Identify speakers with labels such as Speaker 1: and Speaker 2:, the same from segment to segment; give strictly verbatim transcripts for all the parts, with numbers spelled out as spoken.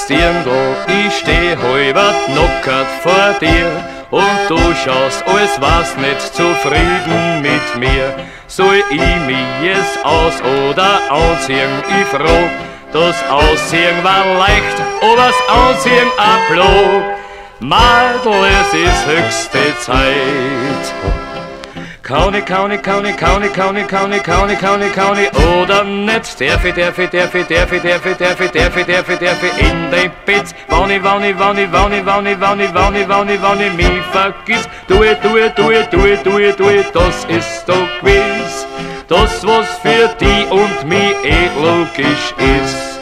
Speaker 1: jetzt Dirndl, ich steh halber knockert vor dir und du schaust, als warst nicht zufrieden mit mir. Soll ich mich jetzt aus- oder anziehen? Ich frag, das Ausziehen war leicht, aber das Anziehen a Plog. Madel, es ist höchste Zeit. Kauni, kauni, kauni, kauni, kauni, kauni, kauni, kauni, kauni, oder nicht? Derf ich, derf ich, derf ich, derf ich, derf ich, derf ich, derf ich, derf ich, derf ich in den Bett. Wann ich, wann ich, wann ich, wann ich, wann ich, wann ich, wann ich, wann ich, wann ich mich vergiss. Du it, du it, du it, du it, du it, du it, das ist doch gewiss. Das, was für die und mich eh logisch ist.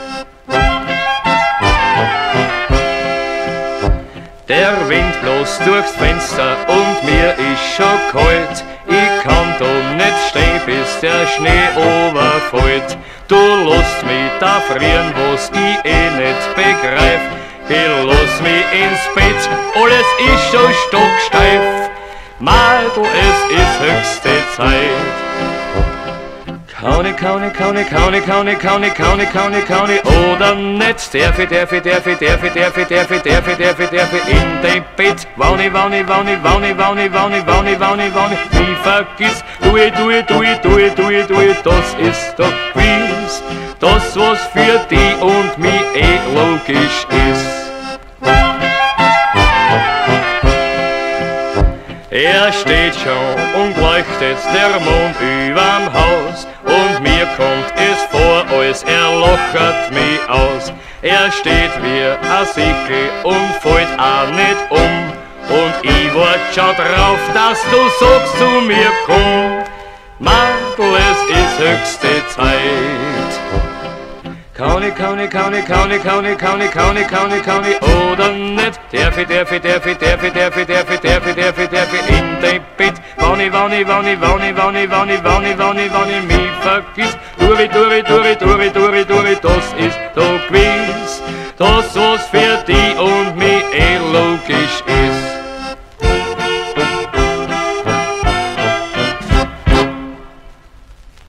Speaker 1: Der Wind bloß durchs Fenster und mir ist schon kalt. Ich kann da nicht stehen, bis der Schnee overfällt. Du lässt mich da frieren, was ich eh nicht begreif. Ich lass mich ins Bett, alles ist schon stocksteif. Madel, es ist höchste Zeit. Kauni, kauni, kauni, kauni, kauni, kauni, kauni, kauni, kauni, oder nicht? Derf ich, derf ich, derf ich, derf ich, derf ich, derf ich, derf ich, derf ich, derf ich in den Bett. Wann ich, wann ich, wann ich, wann ich, wann ich, wann ich, wann ich, wann ich, wann ich mich vergiss. Du it, du it, du it, du it, du it, du it, das ist doch gewiss. Das, was für die und mich eh logisch ist. Er steht schon und leuchtet der Mond überm Haus und mir kommt es vor, als er lochert mich aus. Er steht wie ein Sichel und fällt auch nicht um und ich wart schon drauf, dass du sagst zu mir komm. Madel, es ist höchste Zeit. Kauni, kauni, kauni, kauni, kauni, kauni, kauni, kauni, kauni, oder nicht? Derf ich, derf ich, derf ich, derf ich, derf ich, derf ich, derf ich, derf ich, derf ich in den Bett. Wann ich, wann ich, wann ich, wann ich, wann ich, wann ich, wann ich, wann ich, wann ich mich vergiss. Duri, duri, duri, duri, duri, duri, das ist doch gewiss. Das, was für die und mich eh logisch